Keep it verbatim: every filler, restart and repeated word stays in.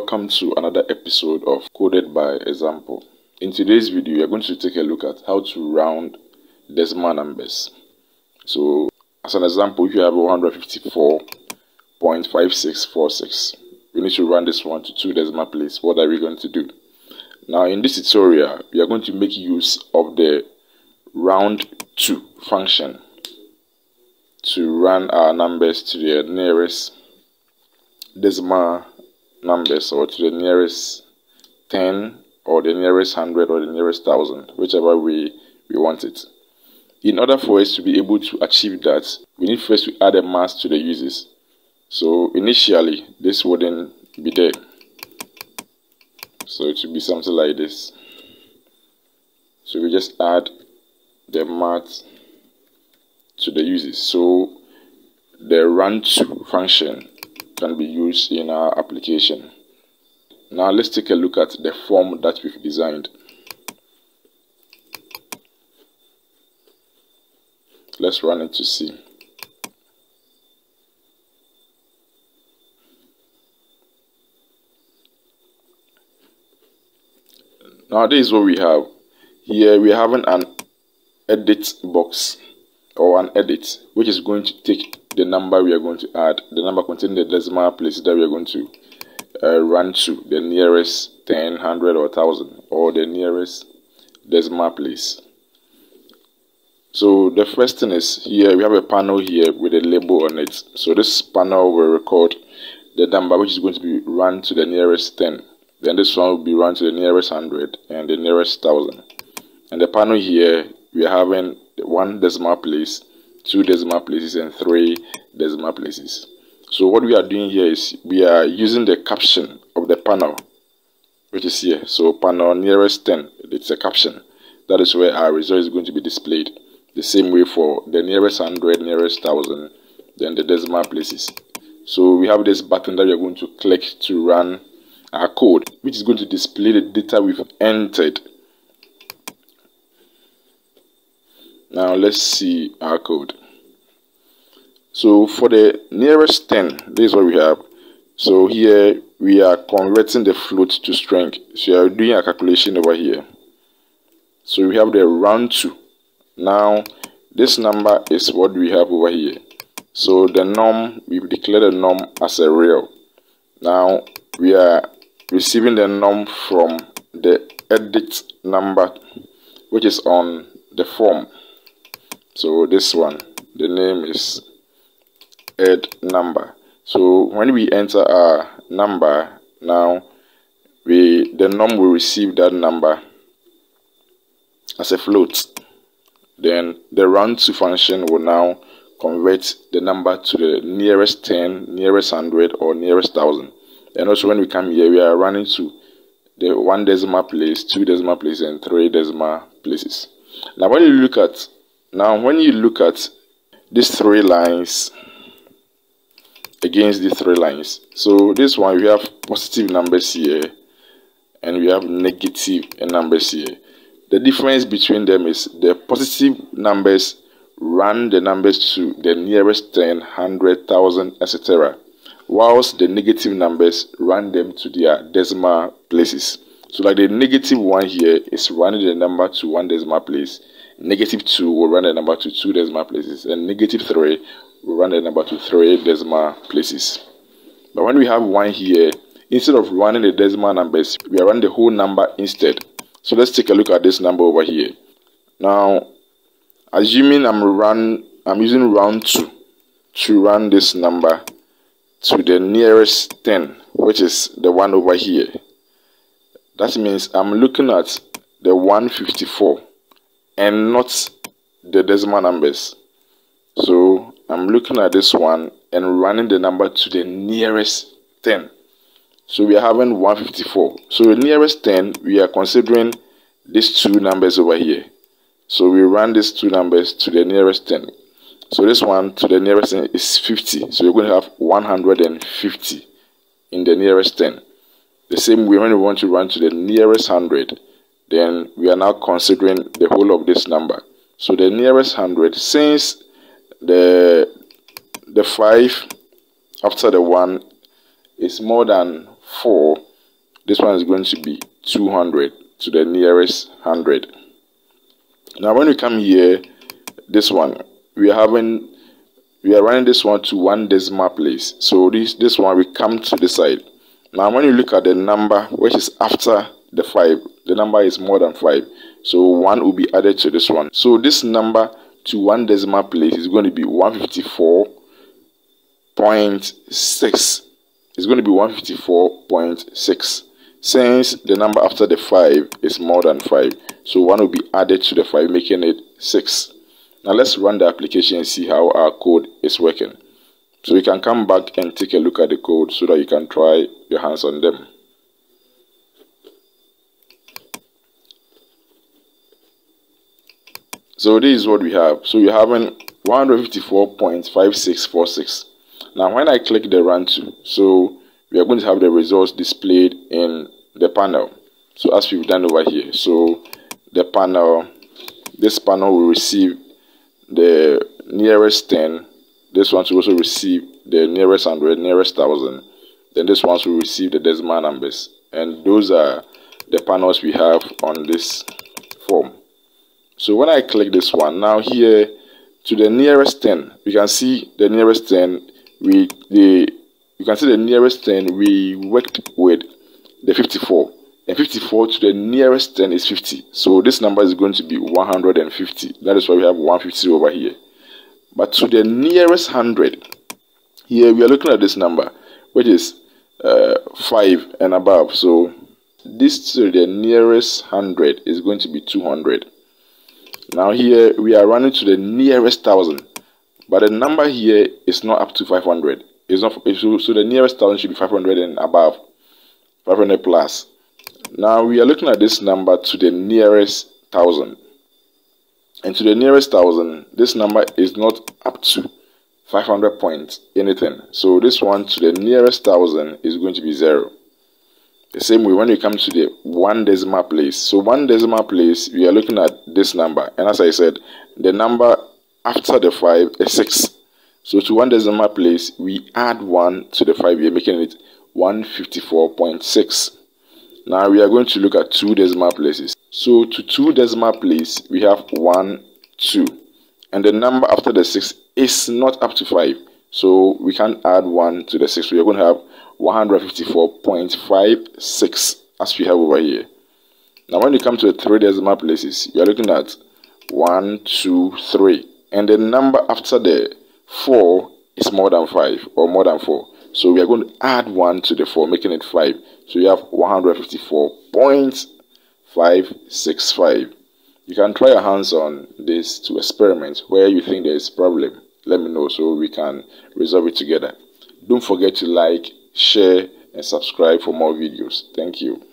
welcome to another episode of Coded by Example. In today's video, we are going to take a look at how to round decimal numbers. So, as an example, if you have one hundred fifty-four point five six four six, we need to round this one to two decimal places. What are we going to do? Now, in this tutorial, we are going to make use of the RoundTo function to run our numbers to the nearest decimal numbers, or to the nearest ten, or the nearest hundred, or the nearest thousand, whichever way we want it. In order for us to be able to achieve that, we need first to add a mask to the uses. So initially, this wouldn't be there. So it should be something like this. So we just add the math to the uses. So the RoundTo function can be used in our application. Now let's take a look at the form that we've designed. Let's run it to see. Now this is what we have. Here we are having an edit box, or an edit, which is going to take the number we are going to add, the number containing the decimal places that we are going to uh, run to, the nearest ten, hundred, or thousand, or the nearest decimal place. So the first thing is, here we have a panel here with a label on it. So this panel will record the number which is going to be run to the nearest ten. Then this one will be run to the nearest hundred and the nearest thousand. And the panel here, we are having one decimal place, two decimal places, and three decimal places. So what we are doing here is we are using the caption of the panel, which is here. So panel nearest ten, it's a caption. That is where our result is going to be displayed. The same way for the nearest hundred, nearest thousand, then the decimal places. So we have this button that we are going to click to run our code, which is going to display the data we've entered. Now let's see our code. So for the nearest ten, this is what we have. So here we are converting the float to string. So we are doing a calculation over here. So we have the RoundTo. Now this number is what we have over here. So the norm, we've declared the norm as a real. Now we are receiving the norm from the edit number, which is on the form. So this one, the name is ed number. So when we enter our number, now we the norm will receive that number as a float. Then the RoundTo function will now convert the number to the nearest ten, nearest hundred, or nearest thousand. And also when we come here, we are running to the one decimal place, two decimal places, and three decimal places. Now when you look at Now, when you look at these three lines against these three lines, so this one we have positive numbers here and we have negative numbers here. The difference between them is the positive numbers run the numbers to the nearest ten, hundred, thousand, et cetera, whilst the negative numbers run them to their decimal places. So like the negative one here is running the number to one decimal place. Negative two will run the number to two decimal places, and negative three will run the number to three decimal places. But when we have one here, instead of running the decimal numbers, we are running the whole number instead. So let's take a look at this number over here. Now, assuming I'm run, I'm using RoundTo to run this number to the nearest ten, which is the one over here. That means I'm looking at the one hundred fifty-four. And not the decimal numbers. So I'm looking at this one and running the number to the nearest ten. So we are having one hundred fifty-four. So the nearest ten, we are considering these two numbers over here. So we run these two numbers to the nearest ten. So this one to the nearest ten is fifty. So you're going to have one hundred fifty in the nearest ten. The same way when we want to run to the nearest hundred, then we are now considering the whole of this number. So the nearest hundred, since the the five after the one is more than four, This one is going to be two hundred to the nearest one hundred. Now when we come here, this one, we are having, we are running this one to one decimal place. So this, this one, we come to the side. Now when you look at the number which is after the five, the number is more than five. So one will be added to this one. So this number to one decimal place is going to be one hundred fifty-four point six. It's going to be one hundred fifty-four point six. Since the number after the five is more than five, so one will be added to the five, making it six. Now let's run the application and see how our code is working. So you can come back and take a look at the code so that you can try your hands on them. So this is what we have. So you're having one hundred fifty-four point five six four six. Now when I click the run to, so we are going to have the results displayed in the panel. So as we've done over here, so the panel, this panel will receive the nearest ten. This one will also receive the nearest one hundred, nearest one thousand. Then this one will receive the decimal numbers. And those are the panels we have on this form. So when I click this one, now here to the nearest ten, we can see the nearest ten, we the you can see the nearest ten, we worked with the fifty-four. And fifty-four to the nearest ten is fifty. So this number is going to be one hundred fifty. That is why we have one hundred fifty over here. But to the nearest one hundred, here we are looking at this number, which is uh, five and above. So this to the nearest one hundred is going to be two hundred. Now here we are running to the nearest one thousand. But the number here is not up to five hundred. It's not, so, so the nearest one thousand should be five hundred and above, five hundred plus. Now we are looking at this number to the nearest one thousand. And to the nearest one thousand, this number is not up to five hundred points, anything. So this one to the nearest one thousand is going to be zero. The same way when you come to the one decimal place. So one decimal place, we are looking at this number. And as I said, the number after the five is six. So to one decimal place, we add one to the five, we are making it one hundred fifty-four point six. Now we are going to look at two decimal places. So to two decimal place, we have one, two. And the number after the six is not up to five. So we can add one to the six. We are going to have one hundred fifty-four point five six as we have over here. Now when you come to the three decimal places, you are looking at one, two, three. And the number after the four is more than five or more than four. So we are going to add one to the four, making it five. So you have one hundred fifty-four point five six five. You can try your hands on this to experiment. Where you think there is a problem, let me know so we can resolve it together. Don't forget to like, share, and subscribe for more videos. Thank you.